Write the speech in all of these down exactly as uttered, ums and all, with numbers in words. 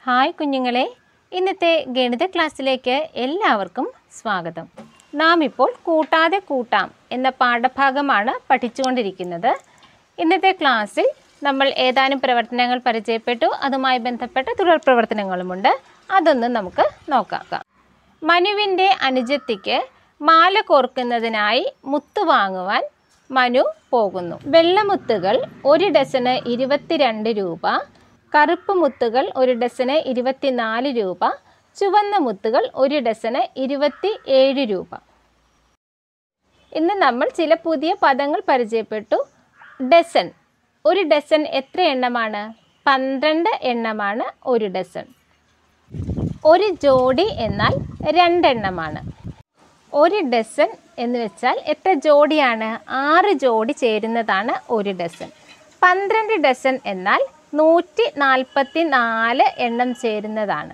Hi കുഞ്ഞുങ്ങളെ, ഇന്നത്തെ ഗണിത ക്ലാസ്സിലേക്ക് എല്ലാവർക്കും സ്വാഗതം. നാം ഇപ്പോൾ കൂട്ടാതെ കൂട്ടാം എന്ന പാഠഭാഗമാണ് പഠിച്ചുകൊണ്ടിരിക്കുന്നത്. ഇന്നത്തെ ക്ലാസ്സിൽ നമ്മൾ ഏതാനും പ്രവർത്തനങ്ങൾ പരിചയപ്പെട്ടു. അതുമായി ബന്ധപ്പെട്ട തുടർ പ്രവർത്തനങ്ങളുമുണ്ട്. അതൊന്നും നമുക്ക് നോക്കാം. മനുവിൻ്റെ അനുജത്തിക്ക് മാല കോർക്കുന്നതിനായി മുത്ത് വാങ്ങുവാൻ മനു പോകുന്നു. വെള്ളമുത്തുകൾ ഒരു ഡസന് ഇരുപത്തിരണ്ട് രൂപ, കറുപ്പ് മുത്തുകൾ ഒരു ഡസന് ഇരുപത്തിനാല് രൂപ, ചുവന്ന മുത്തുകൾ ഒരു ഡസന് ഇരുപത്തി ഏഴ് രൂപ. ഇന്ന് നമ്മൾ ചില പുതിയ പദങ്ങൾ പരിചയപ്പെട്ടു. ഡസൻ, ഒരു ഡസൻ എത്ര എണ്ണമാണ്? പന്ത്രണ്ട് എണ്ണമാണ് ഒരു ഡസൻ. ഒരു ജോഡി എന്നാൽ രണ്ടെണ്ണമാണ്. ഒരു ഡസൻ എന്ന് വെച്ചാൽ എത്ര ജോഡിയാണ്? ആറ് ജോഡി ചേരുന്നതാണ് ഒരു ഡസൻ. പന്ത്രണ്ട് ഡസൻ എന്നാൽ നൂറ്റി നാൽപ്പത്തി നാല് എണ്ണം ചേരുന്നതാണ്.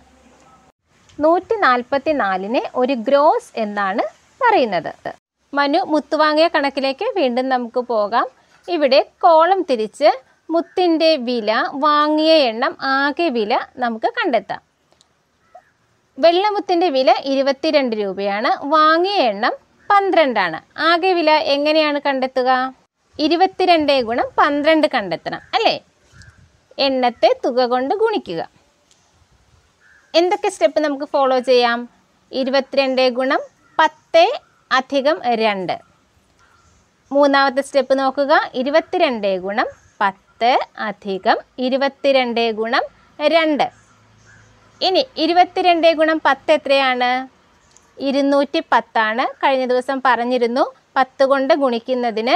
നൂറ്റി നാൽപ്പത്തി നാലിനെ ഒരു ഗ്രോസ് എന്നാണ് പറയുന്നത്. മനു മുത്ത് വാങ്ങിയ കണക്കിലേക്ക് വീണ്ടും നമുക്ക് പോകാം. ഇവിടെ കോളം തിരിച്ച് മുത്തിൻ്റെ വില, വാങ്ങിയ എണ്ണം, ആകെ വില നമുക്ക് കണ്ടെത്താം. വെള്ളമുത്തിൻ്റെ വില ഇരുപത്തിരണ്ട് രൂപയാണ്, വാങ്ങിയ എണ്ണം പന്ത്രണ്ടാണ്. ആകെ വില എങ്ങനെയാണ് കണ്ടെത്തുക? ഇരുപത്തിരണ്ട് ഗുണം പന്ത്രണ്ട് കണ്ടെത്തണം അല്ലേ? എണ്ണത്തെ തുക കൊണ്ട് ഗുണിക്കുക. എന്തൊക്കെ സ്റ്റെപ്പ് നമുക്ക് ഫോളോ ചെയ്യാം? ഇരുപത്തിരണ്ട് ഗുണം പത്ത് അധികം രണ്ട്. മൂന്നാമത്തെ സ്റ്റെപ്പ് നോക്കുക. ഇരുപത്തിരണ്ട് ഗുണം പത്ത് അധികം ഇരുപത്തിരണ്ട് ഗുണം രണ്ട്. ഇനി ഇരുപത്തിരണ്ട് ഗുണം പത്ത് എത്രയാണ്? ഇരുന്നൂറ്റി പത്താണ്. കഴിഞ്ഞ ദിവസം പറഞ്ഞിരുന്നു, പത്ത് കൊണ്ട് ഗുണിക്കുന്നതിന്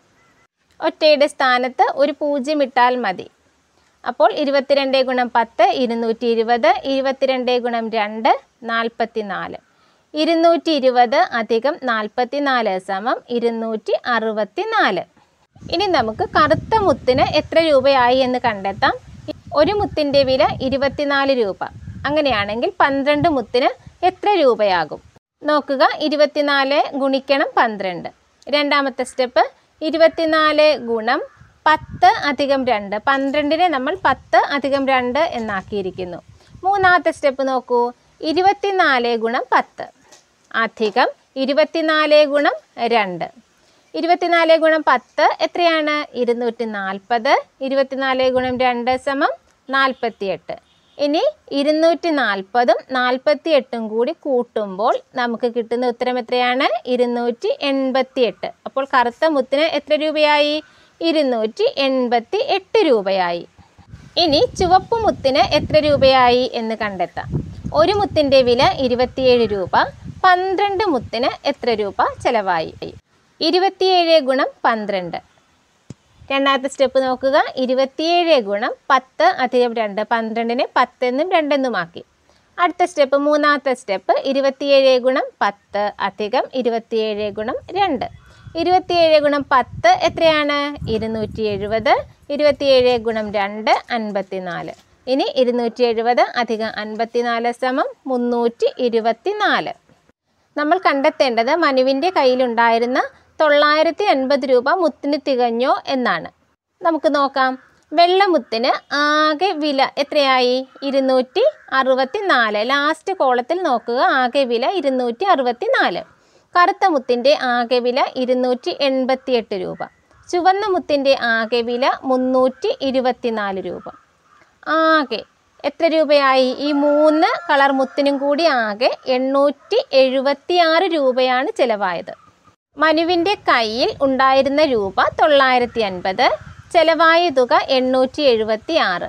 ഒറ്റയുടെ സ്ഥാനത്ത് ഒരു പൂജ്യം ഇട്ടാൽ മതി. അപ്പോൾ ഇരുപത്തിരണ്ട് ഗുണം പത്ത് ഇരുന്നൂറ്റി ഇരുപത്, ഇരുപത്തിരണ്ട് ഗുണം രണ്ട് നാൽപ്പത്തി നാല്. ഇരുന്നൂറ്റി ഇരുപത് അധികം നാൽപ്പത്തി നാല് സമം ഇരുന്നൂറ്റി അറുപത്തി നാല്. ഇനി നമുക്ക് കറുത്ത മുത്തിന് എത്ര രൂപയായി എന്ന് കണ്ടെത്താം. ഒരു മുത്തിൻ്റെ വില ഇരുപത്തിനാല് രൂപ. അങ്ങനെയാണെങ്കിൽ പന്ത്രണ്ട് മുത്തിന് എത്ര രൂപയാകും? നോക്കുക. ഇരുപത്തിനാല് ഗുണിക്കണം പന്ത്രണ്ട്. രണ്ടാമത്തെ സ്റ്റെപ്പ് ഇരുപത്തിനാല് ഗുണം പത്ത് അധികം രണ്ട്. പന്ത്രണ്ടിനെ നമ്മൾ പത്ത് അധികം രണ്ട് എന്നാക്കിയിരിക്കുന്നു. മൂന്നാമത്തെ സ്റ്റെപ്പ് നോക്കൂ. ഇരുപത്തിനാല് ഗുണം പത്ത് അധികം ഇരുപത്തിനാല് ഗുണം രണ്ട്. ഇരുപത്തിനാല് ഗുണം പത്ത് എത്രയാണ്? ഇരുന്നൂറ്റി നാൽപ്പത്. ഇരുപത്തിനാല് ഗുണം രണ്ട് സമം നാൽപ്പത്തി എട്ട്. ഇനി ഇരുന്നൂറ്റി നാൽപ്പതും നാൽപ്പത്തി എട്ടും കൂടി കൂട്ടുമ്പോൾ നമുക്ക് കിട്ടുന്ന ഉത്തരം എത്രയാണ്? ഇരുന്നൂറ്റി എൺപത്തി എട്ട്. അപ്പോൾ കറുത്ത മുത്തിന് എത്ര രൂപയായി? ഇരുന്നൂറ്റി എൺപത്തി എട്ട് രൂപയായി. ഇനി ചുവപ്പ് മുത്തിന് എത്ര രൂപയായി എന്ന് കണ്ടെത്താം. ഒരു മുത്തിൻ്റെ വില ഇരുപത്തിയേഴ് രൂപ. പന്ത്രണ്ട് മുത്തിന് എത്ര രൂപ ചെലവായി? ഇരുപത്തിയേഴ് ഗുണം പന്ത്രണ്ട്. രണ്ടാമത്തെ സ്റ്റെപ്പ് നോക്കുക. ഇരുപത്തിയേഴ് ഗുണം പത്ത് അധികം രണ്ട്. പന്ത്രണ്ടിനെ പത്തെന്നും രണ്ടെന്നുമാക്കി. അടുത്ത സ്റ്റെപ്പ്, മൂന്നാമത്തെ സ്റ്റെപ്പ്, ഇരുപത്തിയേഴ് ഗുണം പത്ത് അധികം ഇരുപത്തിയേഴ് ഗുണം രണ്ട്. ഇരുപത്തിയേഴ് ഗുണം പത്ത് എത്രയാണ്? ഇരുന്നൂറ്റി എഴുപത്. ഇരുപത്തിയേഴ് ഗുണം രണ്ട് അൻപത്തി നാല്. ഇനി ഇരുന്നൂറ്റി എഴുപത് അധികം അൻപത്തി നാല് സമം മുന്നൂറ്റി ഇരുപത്തി നാല്. നമ്മൾ കണ്ടെത്തേണ്ടത് മനുവിൻ്റെ കയ്യിലുണ്ടായിരുന്ന തൊള്ളായിരത്തി അൻപത് രൂപ മുത്തിന് തികഞ്ഞോ എന്നാണ്. നമുക്ക് നോക്കാം. വെള്ളമുത്തിന് ആകെ വില എത്രയായി? ഇരുന്നൂറ്റി അറുപത്തി നാല്. ലാസ്റ്റ് കോളത്തിൽ നോക്കുക. ആകെ വില ഇരുന്നൂറ്റി അറുപത്തി നാല്. കറുത്ത മുത്തിൻ്റെ ആകെ വില ഇരുന്നൂറ്റി എൺപത്തി എട്ട് രൂപ. ചുവന്ന മുത്തിൻ്റെ ആകെ വില മുന്നൂറ്റി ഇരുപത്തി നാല് രൂപ. ആകെ എത്ര രൂപയായി? ഈ മൂന്ന് കളർ മുത്തിനും കൂടി ആകെ എണ്ണൂറ്റി എഴുപത്തി ആറ് രൂപയാണ് ചിലവായത്. മനുവിൻ്റെ കയ്യിൽ ഉണ്ടായിരുന്ന രൂപ തൊള്ളായിരത്തി അൻപത്. ചെലവായ തുക എണ്ണൂറ്റി എഴുപത്തി ആറ്.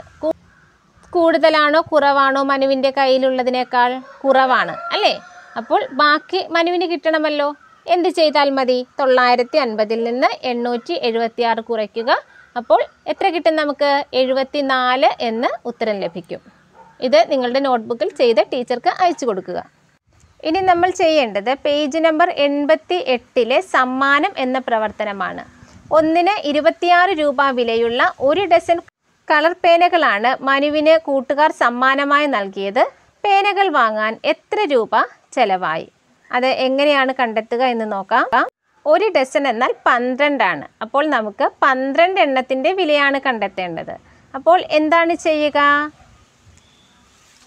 കൂടുതലാണോ കുറവാണോ? മനുവിൻ്റെ കയ്യിലുള്ളതിനേക്കാൾ കുറവാണ് അല്ലേ? അപ്പോൾ ബാക്കി മനുവിന് കിട്ടണമല്ലോ. എന്ത് ചെയ്താൽ മതി? തൊള്ളായിരത്തി അൻപതിൽ നിന്ന് എണ്ണൂറ്റി എഴുപത്തി ആറ് കുറയ്ക്കുക. അപ്പോൾ എത്ര കിട്ടും നമുക്ക്? എഴുപത്തി നാല് എന്ന് ഉത്തരം ലഭിക്കും. ഇത് നിങ്ങളുടെ നോട്ട്ബുക്കിൽ ചെയ്ത് ടീച്ചർക്ക് അയച്ചു കൊടുക്കുക. ഇനി നമ്മൾ ചെയ്യേണ്ടത് പേജ് നമ്പർ എൺപത്തി എട്ടിലെ സമ്മാനം എന്ന പ്രവർത്തനമാണ്. ഒന്നിന് ഇരുപത്തിയാറ് രൂപ വിലയുള്ള ഒരു ഡസൻ കളർ പേനകളാണ് മനുവിന് കൂട്ടുകാർ സമ്മാനമായി നൽകിയത്. പേനകൾ വാങ്ങാൻ എത്ര രൂപ ചെലവായി? അത് എങ്ങനെയാണ് കണ്ടെത്തുക എന്ന് നോക്കാം. ഒരു ഡസൻ എന്നാൽ പന്ത്രണ്ടാണ്. അപ്പോൾ നമുക്ക് പന്ത്രണ്ട് എണ്ണത്തിൻ്റെ വിലയാണ് കണ്ടെത്തേണ്ടത്. അപ്പോൾ എന്താണ് ചെയ്യുക?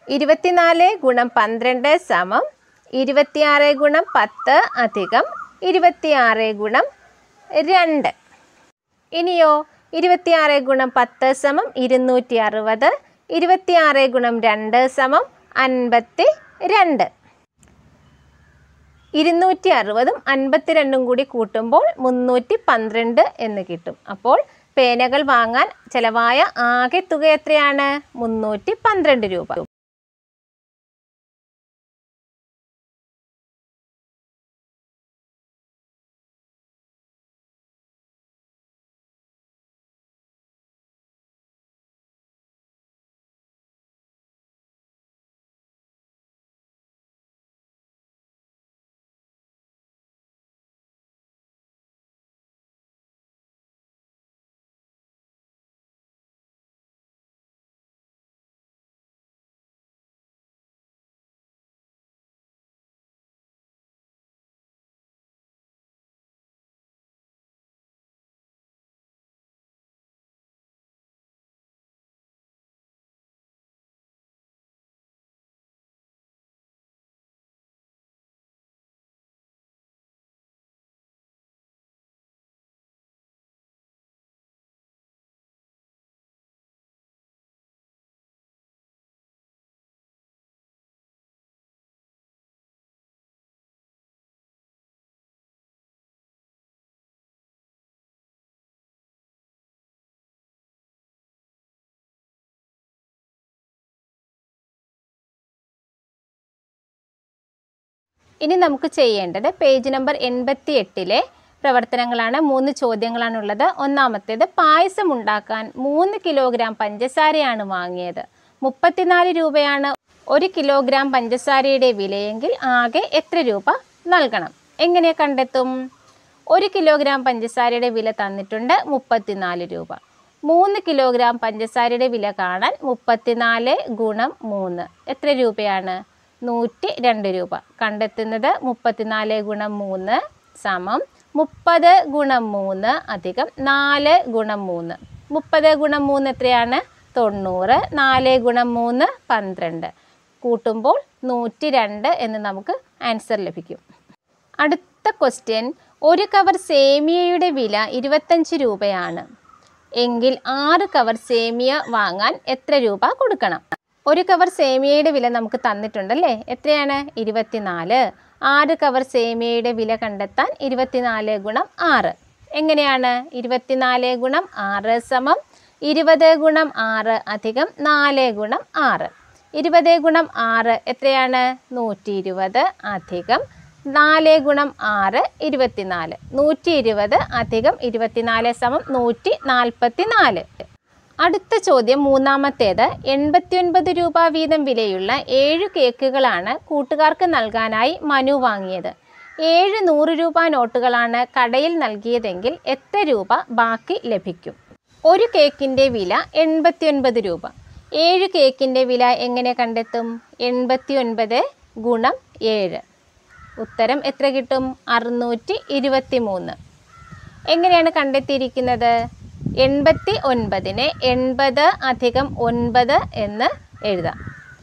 ഇരുപത്തിനാല് ഗുണം പന്ത്രണ്ട് സമം ഇരുപത്തിയാറ് ഗുണം പത്ത് അധികം ഇരുപത്തിയാറ് ഗുണം രണ്ട്. ഇനിയോ ഇരുപത്തിയാറ് ഗുണം പത്ത് സമം ഇരുന്നൂറ്റി അറുപത്, ഇരുപത്തിയാറ് ഗുണം രണ്ട് സമം അൻപത്തി രണ്ട്. ഇരുന്നൂറ്റി അറുപതും അൻപത്തിരണ്ടും കൂടി കൂട്ടുമ്പോൾ മുന്നൂറ്റി പന്ത്രണ്ട് എന്ന് കിട്ടും. അപ്പോൾ പേനകൾ വാങ്ങാൻ ചെലവായ ആകെ തുക എത്രയാണ്? മുന്നൂറ്റി പന്ത്രണ്ട് രൂപ. ഇനി നമുക്ക് ചെയ്യേണ്ടത് പേജ് നമ്പർ എൺപത്തി എട്ടിലെ പ്രവർത്തനങ്ങളാണ്. മൂന്ന് ചോദ്യങ്ങളാണുള്ളത്. ഒന്നാമത്തേത്, പായസം ഉണ്ടാക്കാൻ മൂന്ന് കിലോഗ്രാം പഞ്ചസാരയാണ് വാങ്ങിയത്. മുപ്പത്തിനാല് രൂപയാണ് ഒരു കിലോഗ്രാം പഞ്ചസാരയുടെ വിലയെങ്കിൽ ആകെ എത്ര രൂപ നൽകണം? എങ്ങനെ കണ്ടെത്തും? ഒരു കിലോഗ്രാം പഞ്ചസാരയുടെ വില തന്നിട്ടുണ്ട്, മുപ്പത്തിനാല് രൂപ. മൂന്ന് കിലോഗ്രാം പഞ്ചസാരയുടെ വില കാണാൻ മുപ്പത്തിനാല് ഗുണം മൂന്ന് എത്ര രൂപയാണ്? നൂറ്റി രണ്ട് രൂപ. കണ്ടെത്തുന്നത് മുപ്പത്തിനാല് ഗുണം മൂന്ന് സമം മുപ്പത് ഗുണം മൂന്ന് അധികം നാല് ഗുണം മൂന്ന്. മുപ്പത് ഗുണം മൂന്ന് എത്രയാണ്? തൊണ്ണൂറ്. നാല് ഗുണം മൂന്ന് പന്ത്രണ്ട്. കൂട്ടുമ്പോൾ നൂറ്റി രണ്ട് എന്ന് നമുക്ക് ആൻസർ ലഭിക്കും. അടുത്ത ക്വസ്റ്റ്യൻ, ഒരു കവർ സേമിയയുടെ വില ഇരുപത്തഞ്ച് രൂപയാണ് എങ്കിൽ ആറ് കവർ സേമിയ വാങ്ങാൻ എത്ര രൂപ കൊടുക്കണം? ഒരു കവർ സേമിയയുടെ വില നമുക്ക് തന്നിട്ടുണ്ടല്ലേ, എത്രയാണ്? ഇരുപത്തിനാല്. ആറ് കവർ സേമിയയുടെ വില കണ്ടെത്താൻ ഇരുപത്തിനാല് ഗുണം ആറ്. എങ്ങനെയാണ്? ഇരുപത്തിനാല് ഗുണം ആറ് സമം ഇരുപത് ഗുണം ആറ് അധികം നാല് ഗുണം ആറ്. ഇരുപത് ഗുണം ആറ് എത്രയാണ്? നൂറ്റി ഇരുപത് അധികം നാല് ഗുണം ആറ് ഇരുപത്തിനാല്. നൂറ്റി ഇരുപത് അധികം ഇരുപത്തിനാല് സമം നൂറ്റി നാൽപ്പത്തി നാല്. അടുത്ത ചോദ്യം മൂന്നാമത്തേത്, എൺപത്തി ഒൻപത് രൂപ വീതം വിലയുള്ള ഏഴ് കേക്കുകളാണ് കൂട്ടുകാർക്ക് നൽകാനായി മനു വാങ്ങിയത്. ഏഴ് നൂറ് രൂപ നോട്ടുകളാണ് കടയിൽ നൽകിയതെങ്കിൽ എത്ര രൂപ ബാക്കി ലഭിക്കും? ഒരു കേക്കിൻ്റെ വില എൺപത്തി ഒൻപത് രൂപ. ഏഴ് കേക്കിൻ്റെ വില എങ്ങനെ കണ്ടെത്തും? എൺപത്തി ഒൻപത് ഗുണം ഏഴ്. ഉത്തരം എത്ര കിട്ടും? അറുന്നൂറ്റി ഇരുപത്തി മൂന്ന്. എങ്ങനെയാണ് കണ്ടെത്തിയിരിക്കുന്നത്? എൺപത്തി ഒൻപതിനെ എൺപത് അധികം ഒൻപത് എന്ന് എഴുതാം.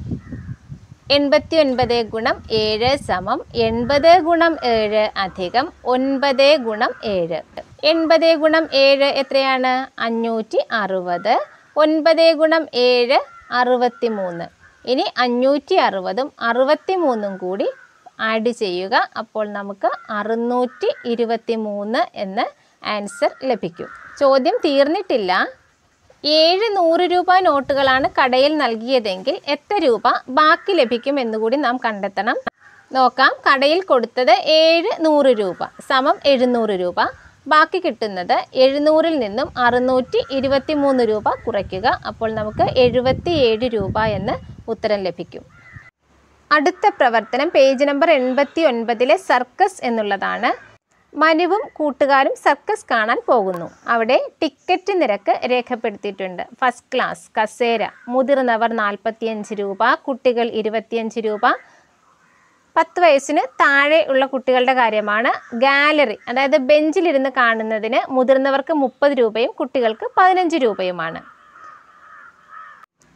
എൺപത്തി ഒൻപത് ഗുണം ഏഴ് സമം എൺപത് ഗുണം ഏഴ് അധികം ഒൻപത് ഗുണം ഏഴ്. എൺപത് ഗുണം ഏഴ് എത്രയാണ്? അഞ്ഞൂറ്റി അറുപത്. ഒൻപത് ഗുണം ഏഴ് അറുപത്തി മൂന്ന്. ഇനി അഞ്ഞൂറ്റി അറുപതും അറുപത്തി മൂന്നും കൂടി ആഡ് ചെയ്യുക. അപ്പോൾ നമുക്ക് അറുന്നൂറ്റി ഇരുപത്തി മൂന്ന് എന്ന് ആൻസർ ലഭിക്കും. ചോദ്യം തീർന്നിട്ടില്ല. ഏഴ് നൂറ് രൂപ നോട്ടുകളാണ് കടയിൽ നൽകിയതെങ്കിൽ എത്ര രൂപ ബാക്കി ലഭിക്കും എന്നുകൂടി നാം കണ്ടെത്തണം. നോക്കാം. കടയിൽ കൊടുത്തത് ഏഴ് നൂറ് രൂപ സമം എഴുന്നൂറ് രൂപ. ബാക്കി കിട്ടുന്നത് എഴുന്നൂറിൽ നിന്നും അറുന്നൂറ്റി ഇരുപത്തി മൂന്ന് രൂപ കുറയ്ക്കുക. അപ്പോൾ നമുക്ക് എഴുപത്തി ഏഴ് രൂപ എന്ന് ഉത്തരം ലഭിക്കും. അടുത്ത പ്രവർത്തനം പേജ് നമ്പർ എൺപത്തി ഒൻപതിലെ സർക്കസ് എന്നുള്ളതാണ്. മനുവും കൂട്ടുകാരും സർക്കസ് കാണാൻ പോകുന്നു. അവിടെ ടിക്കറ്റ് നിരക്ക് രേഖപ്പെടുത്തിയിട്ടുണ്ട്. ഫസ്റ്റ് ക്ലാസ്, കസേര, മുതിർന്നവർ നാൽപ്പത്തിയഞ്ച് രൂപ, കുട്ടികൾ ഇരുപത്തിയഞ്ച് രൂപ. പത്ത് വയസ്സിന് താഴെ ഉള്ള കുട്ടികളുടെ കാര്യമാണ്. ഗാലറി, അതായത് ബെഞ്ചിലിരുന്ന് കാണുന്നതിന് മുതിർന്നവർക്ക് മുപ്പത് രൂപയും കുട്ടികൾക്ക് പതിനഞ്ച് രൂപയുമാണ്.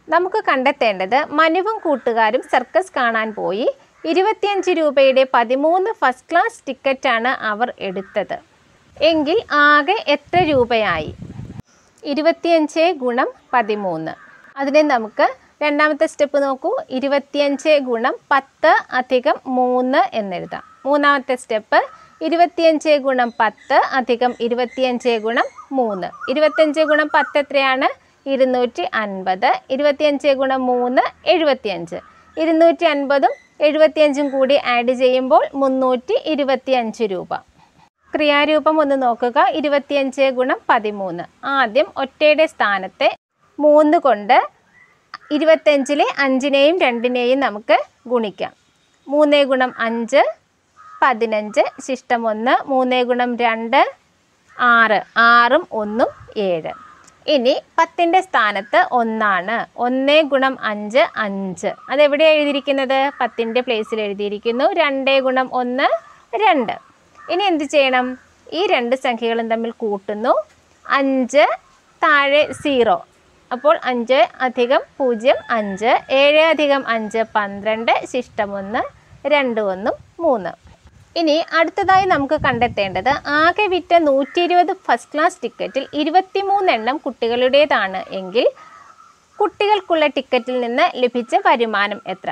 നമുക്ക് കണ്ടെത്തേണ്ടത് മനുവും കൂട്ടുകാരും സർക്കസ് കാണാൻ പോയി. ഇരുപത്തിയഞ്ച് രൂപയുടെ പതിമൂന്ന് ഫസ്റ്റ് ക്ലാസ് ടിക്കറ്റാണ് അവർ എടുത്തത്. എങ്കിൽ ആകെ എത്ര രൂപയായി? ഇരുപത്തിയഞ്ച് ഗുണം പതിമൂന്ന്. അതിനെ നമുക്ക് രണ്ടാമത്തെ സ്റ്റെപ്പ് നോക്കൂ. ഇരുപത്തിയഞ്ച് ഗുണം പത്ത് അധികം മൂന്ന് എന്നെഴുതാം. മൂന്നാമത്തെ സ്റ്റെപ്പ് ഇരുപത്തിയഞ്ച് ഗുണം പത്ത് അധികം ഇരുപത്തിയഞ്ച് ഗുണം മൂന്ന്. ഇരുപത്തിയഞ്ച് ഗുണം പത്ത് എത്രയാണ്? ഇരുന്നൂറ്റി അൻപത്. ഇരുപത്തിയഞ്ച് ഗുണം മൂന്ന് എഴുപത്തിയഞ്ച്. ഇരുന്നൂറ്റി അൻപതും എഴുപത്തിയഞ്ചും കൂടി ആഡ് ചെയ്യുമ്പോൾ മുന്നൂറ്റി ഇരുപത്തിയഞ്ച് രൂപ. ക്രിയാരൂപം ഒന്ന് നോക്കുക. ഇരുപത്തിയഞ്ച് ഗുണം പതിമൂന്ന്. ആദ്യം ഒറ്റയുടെ സ്ഥാനത്തെ മൂന്ന് കൊണ്ട് ഇരുപത്തഞ്ചിലെ അഞ്ചിനെയും രണ്ടിനെയും നമുക്ക് ഗുണിക്കാം. മൂന്ന് ഗുണം അഞ്ച് പതിനഞ്ച്, ശിഷ്ടം ഒന്ന്. മൂന്ന് ഗുണം രണ്ട് ആറ്. ആറും ഒന്നും ഏഴ്. ഇനി പത്തിൻ്റെ സ്ഥാനത്ത് ഒന്നാണ്. ഒന്ന് ഗുണം അഞ്ച് അഞ്ച്. അതെവിടെ എഴുതിയിരിക്കുന്നത്? പത്തിൻ്റെ പ്ലേസിൽ എഴുതിയിരിക്കുന്നു. രണ്ട് ഗുണം ഒന്ന് രണ്ട്. ഇനി എന്ത് ചെയ്യണം? ഈ രണ്ട് സംഖ്യകളും തമ്മിൽ കൂട്ടുന്നു. അഞ്ച് താഴെ സീറോ. അപ്പോൾ അഞ്ച് അധികം പൂജ്യം അഞ്ച്. ഏഴ് അധികം അഞ്ച് പന്ത്രണ്ട്. ശിഷ്ടം ഒന്ന്. രണ്ട് ഒന്നും മൂന്ന്. ഇനി അടുത്തതായി നമുക്ക് കണ്ടെത്തേണ്ടത് ആകെ വിറ്റ നൂറ്റി ഇരുപത് ഫസ്റ്റ് ക്ലാസ് ടിക്കറ്റിൽ ഇരുപത്തി മൂന്നെണ്ണം കുട്ടികളുടേതാണ് എങ്കിൽ കുട്ടികൾക്കുള്ള ടിക്കറ്റിൽ നിന്ന് ലഭിച്ച വരുമാനം എത്ര?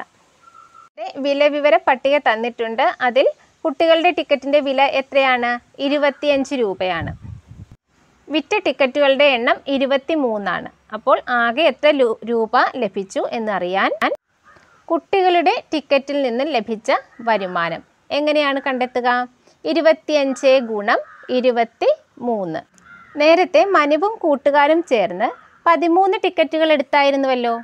വില വിവര പട്ടിക തന്നിട്ടുണ്ട്. അതിൽ കുട്ടികളുടെ ടിക്കറ്റിൻ്റെ വില എത്രയാണ്? ഇരുപത്തിയഞ്ച് രൂപയാണ്. വിറ്റ ടിക്കറ്റുകളുടെ എണ്ണം ഇരുപത്തി മൂന്നാണ്. അപ്പോൾ ആകെ എത്ര രൂപ ലഭിച്ചു എന്നറിയാൻ കുട്ടികളുടെ ടിക്കറ്റിൽ നിന്ന് ലഭിച്ച വരുമാനം എങ്ങനെയാണ് കണ്ടെത്തുക? ഇരുപത്തിയഞ്ച് ഗുണം ഇരുപത്തി മൂന്ന്. നേരത്തെ മനുവും കൂട്ടുകാരും ചേർന്ന് പതിമൂന്ന് ടിക്കറ്റുകൾ എടുത്തായിരുന്നുവല്ലോ.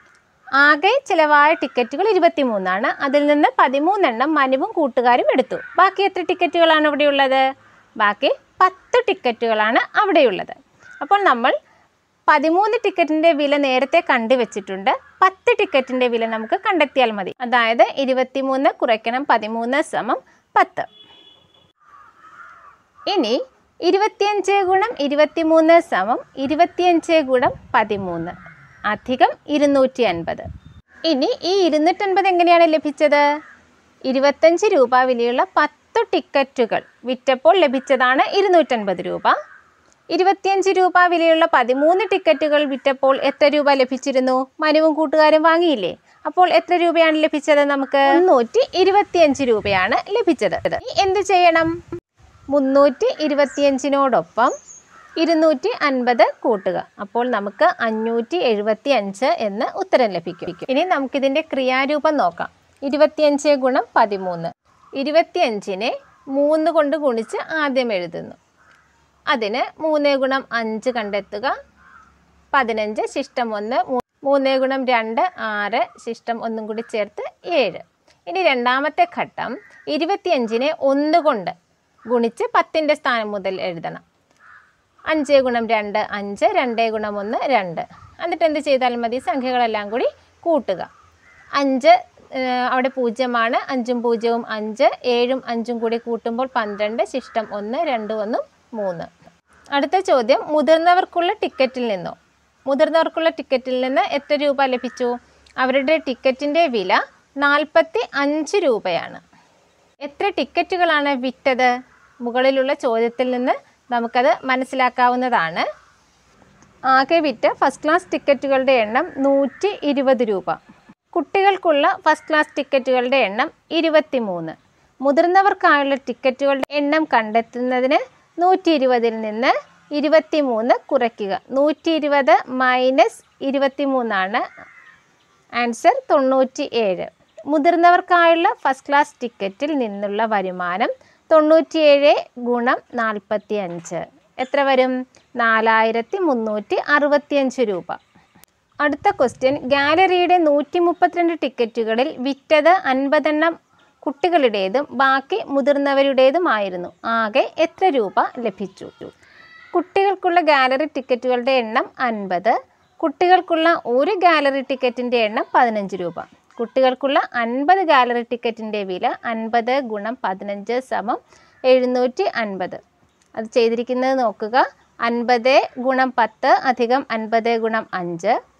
ആകെ ചിലവായ ടിക്കറ്റുകൾ ഇരുപത്തി മൂന്നാണ്. അതിൽ നിന്ന് പതിമൂന്നെണ്ണം മനുവും കൂട്ടുകാരും എടുത്തു. ബാക്കി എത്ര ടിക്കറ്റുകളാണ് അവിടെയുള്ളത്? ബാക്കി പത്ത് ടിക്കറ്റുകളാണ് അവിടെയുള്ളത്. അപ്പോൾ നമ്മൾ പതിമൂന്ന് ടിക്കറ്റിൻ്റെ വില നേരത്തെ കണ്ടുവച്ചിട്ടുണ്ട്. പത്ത് ടിക്കറ്റിൻ്റെ വില നമുക്ക് കണ്ടെത്തിയാൽ മതി. അതായത് ഇരുപത്തി മൂന്ന് കുറയ്ക്കണം പതിമൂന്ന് സമം പത്ത്. ഇനി ഇരുപത്തിയഞ്ച് ഗുണം ഇരുപത്തി മൂന്ന് സമം ഇരുപത്തിയഞ്ച് ഗുണം പതിമൂന്ന് അധികം ഇരുന്നൂറ്റി അൻപത്. ഇനി ഈ ഇരുന്നൂറ്റൻപത് എങ്ങനെയാണ് ലഭിച്ചത്? ഇരുപത്തഞ്ച് രൂപ വിലയുള്ള പത്ത് ടിക്കറ്റുകൾ വിറ്റപ്പോൾ ലഭിച്ചതാണ് ഇരുന്നൂറ്റൻപത് രൂപ. ഇരുപത്തിയഞ്ച് രൂപ വിലയുള്ള പതിമൂന്ന് ടിക്കറ്റുകൾ വിറ്റപ്പോൾ എത്ര രൂപ ലഭിച്ചിരുന്നു? മനുവും കൂട്ടുകാരും വാങ്ങിയില്ലേ? അപ്പോൾ എത്ര രൂപയാണ് ലഭിച്ചത്? നമുക്ക് മുന്നൂറ്റി ഇരുപത്തിയഞ്ച് രൂപയാണ് ലഭിച്ചത്. എന്ത് ചെയ്യണം? മുന്നൂറ്റി ഇരുപത്തിയഞ്ചിനോടൊപ്പം ഇരുന്നൂറ്റി അൻപത് കൂട്ടുക. അപ്പോൾ നമുക്ക് അഞ്ഞൂറ്റി എഴുപത്തി അഞ്ച് എന്ന് ഉത്തരം ലഭിക്കും. ഇനി നമുക്കിതിൻ്റെ ക്രിയാരൂപം നോക്കാം. ഇരുപത്തിയഞ്ച് ഗുണം പതിമൂന്ന്. ഇരുപത്തിയഞ്ചിനെ മൂന്ന് കൊണ്ട് ഗുണിച്ച് ആദ്യം എഴുതുന്നു. അതിന് മൂന്ന് ഗുണം അഞ്ച് കണ്ടെത്തുക. പതിനഞ്ച് ശിഷ്ടം ഒന്ന്. മൂന്ന് ഗുണം രണ്ട് ആറ്. ശിഷ്ടം ഒന്നും കൂടി ചേർത്ത് ഏഴ്. ഇനി രണ്ടാമത്തെ ഘട്ടം ഇരുപത്തിയഞ്ചിനെ ഒന്ന് കൊണ്ട് ഗുണിച്ച് പത്തിൻ്റെ സ്ഥാനം മുതൽ എഴുതണം. അഞ്ച് ഗുണം രണ്ട് അഞ്ച്. രണ്ട് ഗുണം ഒന്ന് രണ്ട്. എന്നിട്ട് എന്ത് ചെയ്താലും മതി? സംഖ്യകളെല്ലാം കൂടി കൂട്ടുക. അഞ്ച് അവിടെ പൂജ്യമാണ്. അഞ്ചും പൂജ്യവും അഞ്ച്. ഏഴും അഞ്ചും കൂടി കൂട്ടുമ്പോൾ പന്ത്രണ്ട്. ശിഷ്ടം ഒന്ന്. രണ്ട് ഒന്നും മൂന്ന്. അടുത്ത ചോദ്യം മുതിർന്നവർക്കുള്ള ടിക്കറ്റിൽ നിന്നോ? മുതിർന്നവർക്കുള്ള ടിക്കറ്റിൽ നിന്ന് എത്ര രൂപ ലഭിച്ചു? അവരുടെ ടിക്കറ്റിൻ്റെ വില നാൽപ്പത്തി അഞ്ച് രൂപയാണ്. എത്ര ടിക്കറ്റുകളാണ് വിറ്റത്? മുകളിലുള്ള ചോദ്യത്തിൽ നിന്ന് നമുക്കത് മനസ്സിലാക്കാവുന്നതാണ്. ആകെ വിറ്റ ഫസ്റ്റ് ക്ലാസ് ടിക്കറ്റുകളുടെ എണ്ണം നൂറ്റി ഇരുപത് രൂപ. കുട്ടികൾക്കുള്ള ഫസ്റ്റ് ക്ലാസ് ടിക്കറ്റുകളുടെ എണ്ണം ഇരുപത്തി മൂന്ന്. മുതിർന്നവർക്കായുള്ള ടിക്കറ്റുകളുടെ എണ്ണം കണ്ടെത്തുന്നതിന് നൂറ്റി ഇരുപതിൽ നിന്ന് ഇരുപത്തി മൂന്ന് കുറയ്ക്കുക. നൂറ്റി ഇരുപത് മൈനസ് ഇരുപത്തി മൂന്നാണ് ആൻസർ തൊണ്ണൂറ്റി ഏഴ്. മുതിർന്നവർക്കായുള്ള ഫസ്റ്റ് ക്ലാസ് ടിക്കറ്റിൽ നിന്നുള്ള വരുമാനം തൊണ്ണൂറ്റിയേഴ് ഗുണം നാൽപ്പത്തി അഞ്ച് എത്ര വരും? നാലായിരത്തി മുന്നൂറ്റി അറുപത്തിയഞ്ച് രൂപ. അടുത്ത ക്വസ്റ്റ്യൻ, ഗാലറിയുടെ നൂറ്റി മുപ്പത്തിരണ്ട് ടിക്കറ്റുകളിൽ വിറ്റത് അൻപതെണ്ണം കുട്ടികളുടേതും ബാക്കി മുതിർന്നവരുടേതുമായിരുന്നു. ആകെ എത്ര രൂപ ലഭിച്ചു? കുട്ടികൾക്കുള്ള ഗാലറി ടിക്കറ്റുകളുടെ എണ്ണം അൻപത്. കുട്ടികൾക്കുള്ള ഒരു ഗാലറി ടിക്കറ്റിൻ്റെ എണ്ണം പതിനഞ്ച് രൂപ. കുട്ടികൾക്കുള്ള അൻപത് ഗാലറി ടിക്കറ്റിൻ്റെ വില അൻപത് ഗുണം പതിനഞ്ച് സമം എഴുന്നൂറ്റി അൻപത്. അത് ചെയ്തിരിക്കുന്നത് നോക്കുക. അൻപത് ഗുണം പത്ത് അധികം അൻപത് ഗുണം അഞ്ച്.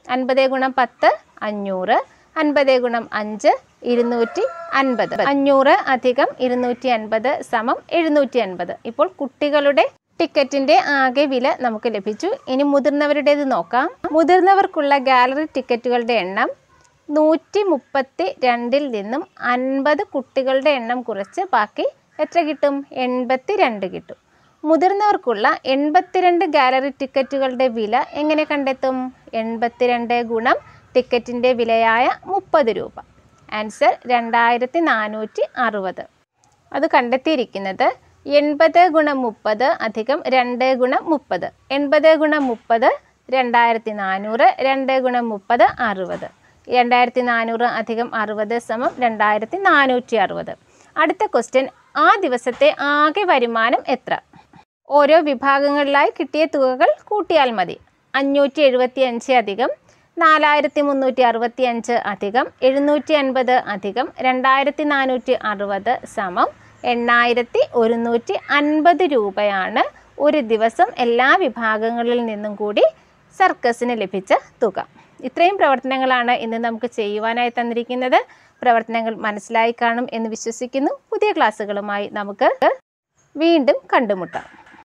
അൻപത് ഗുണം പത്ത് അഞ്ഞൂറ്, അൻപത് ഗുണം അഞ്ച് ഇരുന്നൂറ്റി അൻപത്. അഞ്ഞൂറ് അധികം ഇരുന്നൂറ്റി അൻപത് സമം എഴുന്നൂറ്റി അൻപത്. ഇപ്പോൾ കുട്ടികളുടെ ടിക്കറ്റിൻ്റെ ആകെ വില നമുക്ക് ലഭിച്ചു. ഇനി മുതിർന്നവരുടേത് നോക്കാം. മുതിർന്നവർക്കുള്ള ഗാലറി ടിക്കറ്റുകളുടെ എണ്ണം നൂറ്റി മുപ്പത്തി രണ്ടിൽ നിന്നും അൻപത് കുട്ടികളുടെ എണ്ണം കുറച്ച് ബാക്കി എത്ര കിട്ടും? എൺപത്തി രണ്ട് കിട്ടും. മുതിർന്നവർക്കുള്ള എൺപത്തിരണ്ട് ഗാലറി ടിക്കറ്റുകളുടെ വില എങ്ങനെ കണ്ടെത്തും? എൺപത്തിരണ്ട് ഗുണം ടിക്കറ്റിൻ്റെ വിലയായ മുപ്പത് രൂപ. ആൻസർ രണ്ടായിരത്തി നാനൂറ്റി അറുപത്. അത് കണ്ടെത്തിയിരിക്കുന്നത് എൺപത് ഗുണം മുപ്പത് അധികം രണ്ട് ഗുണം മുപ്പത്. എൺപത് ഗുണം മുപ്പത് രണ്ടായിരത്തി നാനൂറ്, രണ്ട് ഗുണം മുപ്പത് അറുപത്. രണ്ടായിരത്തി നാനൂറ് അധികം അറുപത് സമം രണ്ടായിരത്തി നാനൂറ്റി അറുപത്. അടുത്ത ക്വസ്റ്റ്യൻ, ആ ദിവസത്തെ ആകെ വരുമാനം എത്ര? ഓരോ വിഭാഗങ്ങളിലായി കിട്ടിയ തുകകൾ കൂട്ടിയാൽ മതി. അഞ്ഞൂറ്റി എഴുപത്തി അഞ്ച് അധികം നാലായിരത്തി മുന്നൂറ്റി അറുപത്തി അഞ്ച് അധികം എഴുന്നൂറ്റി അൻപത് അധികം രണ്ടായിരത്തി നാനൂറ്റി അറുപത് സമം എണ്ണായിരത്തി ഒരുന്നൂറ്റി അൻപത് രൂപയാണ് ഒരു ദിവസം എല്ലാ വിഭാഗങ്ങളിൽ നിന്നും കൂടി സർക്കസിന് ലഭിച്ച തുക. ഇത്രയും പ്രവർത്തനങ്ങളാണ് ഇന്ന് നമുക്ക് ചെയ്യുവാനായി തന്നിരിക്കുന്നത്. പ്രവർത്തനങ്ങൾ മനസ്സിലായി കാണും എന്ന് വിശ്വസിക്കുന്നു. പുതിയ ക്ലാസ്സുകളുമായി നമുക്ക് വീണ്ടും കണ്ടുമുട്ടാം.